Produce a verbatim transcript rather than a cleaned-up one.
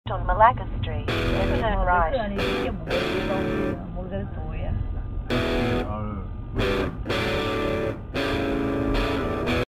Left on Malacca Street, then turn right. Cái này cái một cái con một cái tuổi á.